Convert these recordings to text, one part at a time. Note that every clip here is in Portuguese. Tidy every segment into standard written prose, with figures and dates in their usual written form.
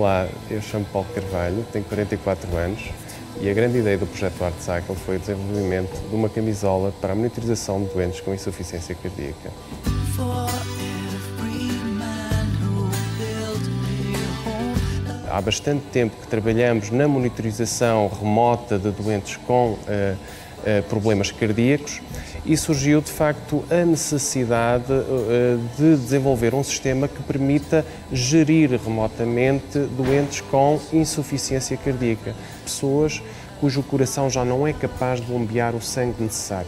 Olá, eu chamo Paulo Carvalho, tenho 44 anos e a grande ideia do projeto ArtCycle foi o desenvolvimento de uma camisola para a monitorização de doentes com insuficiência cardíaca. Há bastante tempo que trabalhamos na monitorização remota de doentes com problemas cardíacos e surgiu, de facto, a necessidade de desenvolver um sistema que permita gerir remotamente doentes com insuficiência cardíaca, pessoas cujo coração já não é capaz de bombear o sangue necessário.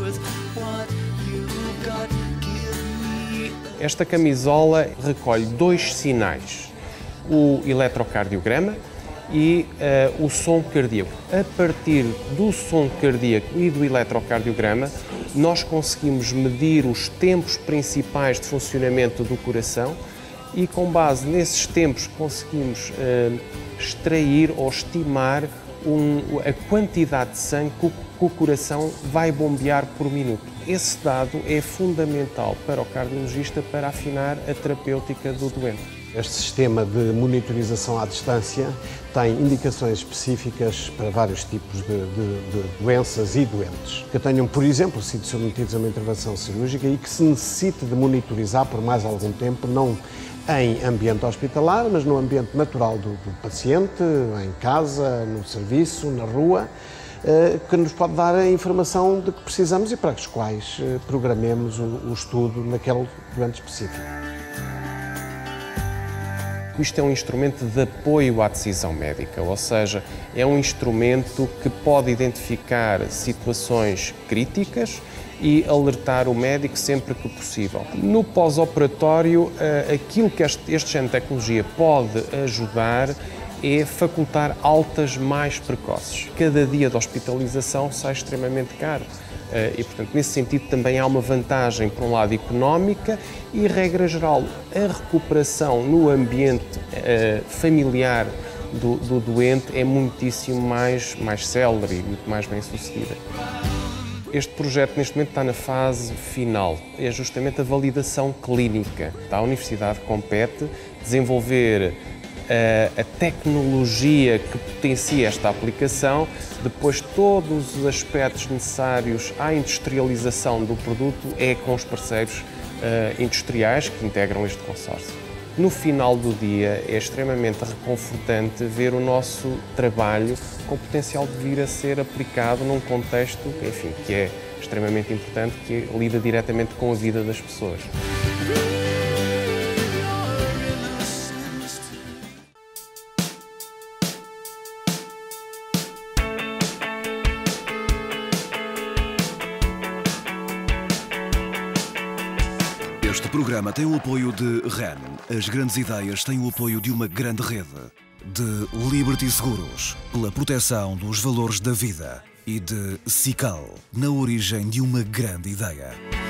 Esta camisola recolhe dois sinais, o eletrocardiograma e o som cardíaco. A partir do som cardíaco e do eletrocardiograma, nós conseguimos medir os tempos principais de funcionamento do coração e, com base nesses tempos, conseguimos extrair ou estimar a quantidade de sangue que o coração vai bombear por minuto. Esse dado é fundamental para o cardiologista para afinar a terapêutica do doente. Este sistema de monitorização à distância tem indicações específicas para vários tipos de doenças e doentes que tenham, por exemplo, sido submetidos a uma intervenção cirúrgica e que se necessite de monitorizar por mais algum tempo, não em ambiente hospitalar, mas no ambiente natural do paciente, em casa, no serviço, na rua, que nos pode dar a informação de que precisamos e para os quais programemos o estudo naquele doente específico. Isto é um instrumento de apoio à decisão médica, ou seja, é um instrumento que pode identificar situações críticas e alertar o médico sempre que possível. No pós-operatório, aquilo que este género de tecnologia pode ajudar é facultar altas mais precoces. Cada dia de hospitalização sai extremamente caro. E, portanto, nesse sentido também há uma vantagem, por um lado, económica e, regra geral, a recuperação no ambiente familiar do doente é muitíssimo mais célere e muito mais bem sucedida. Este projeto, neste momento, está na fase final. É justamente a validação clínica. A Universidade compete desenvolver a tecnologia que potencia esta aplicação, depois todos os aspectos necessários à industrialização do produto é com os parceiros industriais que integram este consórcio. No final do dia é extremamente reconfortante ver o nosso trabalho com potencial de vir a ser aplicado num contexto, enfim, que é extremamente importante, que lida diretamente com a vida das pessoas. Este programa tem o apoio de REN. As grandes ideias têm o apoio de uma grande rede. De Liberty Seguros, pela proteção dos valores da vida. E de SICAL, na origem de uma grande ideia.